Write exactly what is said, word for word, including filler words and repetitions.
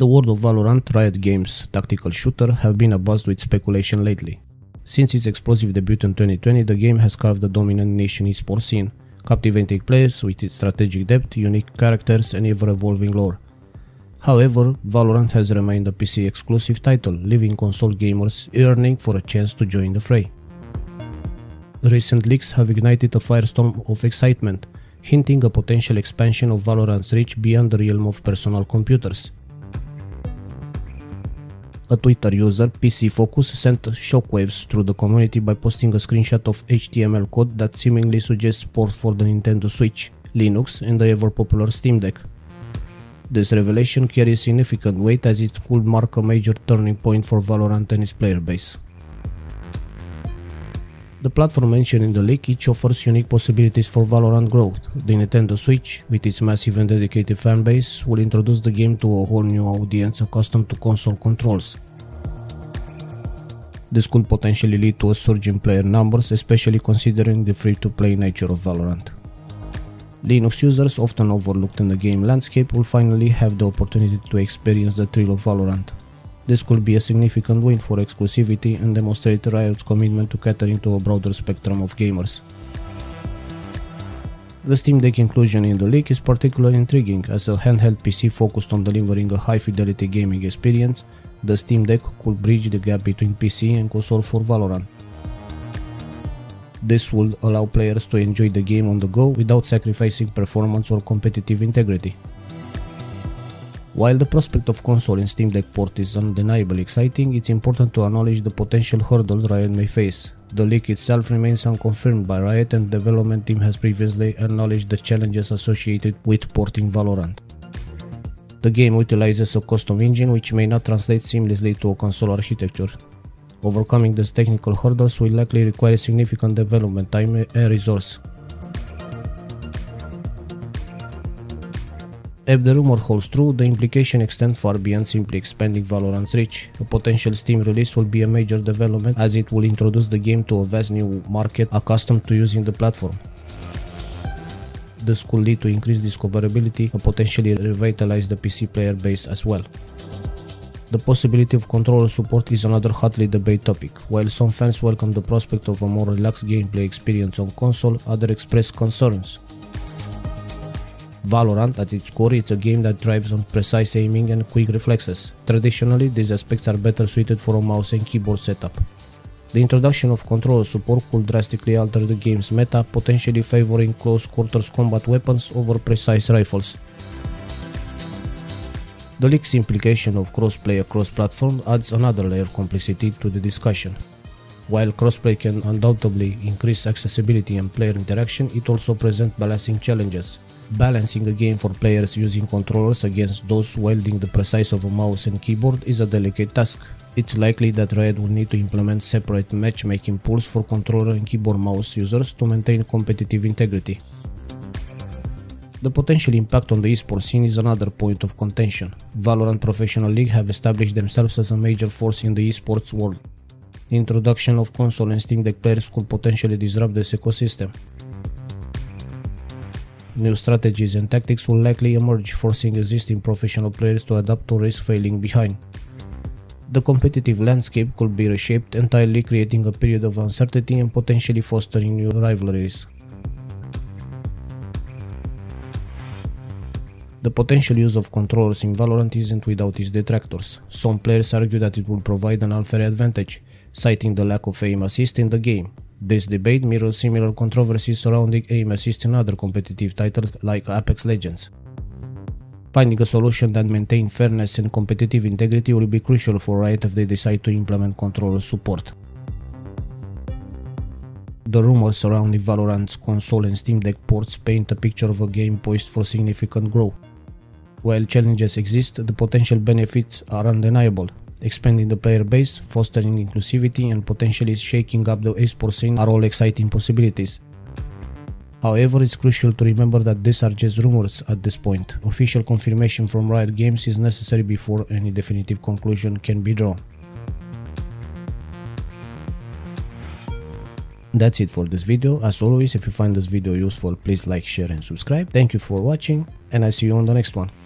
The world of Valorant, Riot Games' tactical shooter, have been abuzz with speculation lately. Since its explosive debut in twenty twenty, the game has carved a dominant niche in esports scene, captivating players with its strategic depth, unique characters, and ever-evolving lore. However, Valorant has remained a P C-exclusive title, leaving console gamers yearning for a chance to join the fray. Recent leaks have ignited a firestorm of excitement, hinting a potential expansion of Valorant's reach beyond the realm of personal computers. A Twitter user, P C Focus, sent shockwaves through the community by posting a screenshot of H T M L code that seemingly suggests support for the Nintendo Switch, Linux, and the ever-popular Steam Deck. This revelation carries significant weight as it could mark a major turning point for Valorant and its player base. The platform mentioned in the leak each offers unique possibilities for Valorant growth. The Nintendo Switch, with its massive and dedicated fanbase, will introduce the game to a whole new audience accustomed to console controls. This could potentially lead to a surge in player numbers, especially considering the free-to-play nature of Valorant. Linux users, often overlooked in the game landscape, will finally have the opportunity to experience the thrill of Valorant. This could be a significant win for exclusivity and demonstrate Riot's commitment to catering to a broader spectrum of gamers. The Steam Deck inclusion in the leak is particularly intriguing, as a handheld P C focused on delivering a high-fidelity gaming experience. The Steam Deck could bridge the gap between P C and console for Valorant. This would allow players to enjoy the game on the go without sacrificing performance or competitive integrity. While the prospect of console and Steam Deck port is undeniably exciting, it's important to acknowledge the potential hurdles Riot may face. The leak itself remains unconfirmed by Riot, and the development team has previously acknowledged the challenges associated with porting Valorant. The game utilizes a custom engine which may not translate seamlessly to a console architecture. Overcoming these technical hurdles will likely require significant development time and resource. If the rumor holds true, the implications extend far beyond simply expanding Valorant's reach. A potential Steam release will be a major development, as it will introduce the game to a vast new market accustomed to using the platform. This could lead to increased discoverability and potentially revitalize the P C player base as well. The possibility of controller support is another hotly debated topic. While some fans welcome the prospect of a more relaxed gameplay experience on console, others express concerns. Valorant, at its core, is a game that thrives on precise aiming and quick reflexes. Traditionally, these aspects are better suited for a mouse and keyboard setup. The introduction of controller support could drastically alter the game's meta, potentially favoring close quarters combat weapons over precise rifles. The leak's implication of crossplay across platforms adds another layer of complexity to the discussion. While crossplay can undoubtedly increase accessibility and player interaction, it also presents balancing challenges. Balancing a game for players using controllers against those wielding the precise of a mouse and keyboard is a delicate task. It's likely that Riot will need to implement separate matchmaking pools for controller and keyboard mouse users to maintain competitive integrity. The potential impact on the esports scene is another point of contention. Valorant Professional League have established themselves as a major force in the esports world. The introduction of console and Steam Deck players could potentially disrupt this ecosystem. New strategies and tactics will likely emerge, forcing existing professional players to adapt or risk failing behind. The competitive landscape could be reshaped entirely, creating a period of uncertainty and potentially fostering new rivalries. The potential use of controllers in Valorant isn't without its detractors. Some players argue that it will provide an unfair advantage, citing the lack of aim assist in the game. This debate mirrors similar controversies surrounding aim assist in other competitive titles like Apex Legends. Finding a solution that maintains fairness and competitive integrity will be crucial for Riot if they decide to implement controller support. The rumors surrounding Valorant's console and Steam Deck ports paint a picture of a game poised for significant growth. While challenges exist, the potential benefits are undeniable. Expanding the player base, fostering inclusivity, and potentially shaking up the esports scene are all exciting possibilities. However, it's crucial to remember that these are just rumors at this point. Official confirmation from Riot Games is necessary before any definitive conclusion can be drawn. That's it for this video. As always, if you find this video useful, please like, share and subscribe. Thank you for watching, and I see you on the next one.